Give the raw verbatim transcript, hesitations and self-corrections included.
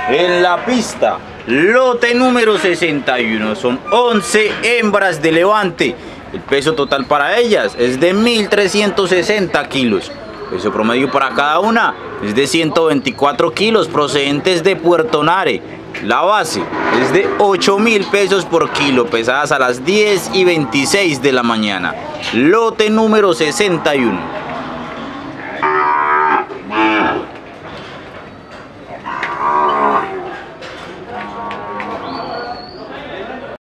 En la pista, lote número sesenta y uno, son once hembras de levante. El peso total para ellas es de mil trescientos sesenta kilos. Peso promedio para cada una es de ciento veinticuatro kilos, procedentes de Puerto Nare. La base es de ocho mil pesos por kilo, pesadas a las diez y veintiséis de la mañana. Lote número sesenta y uno.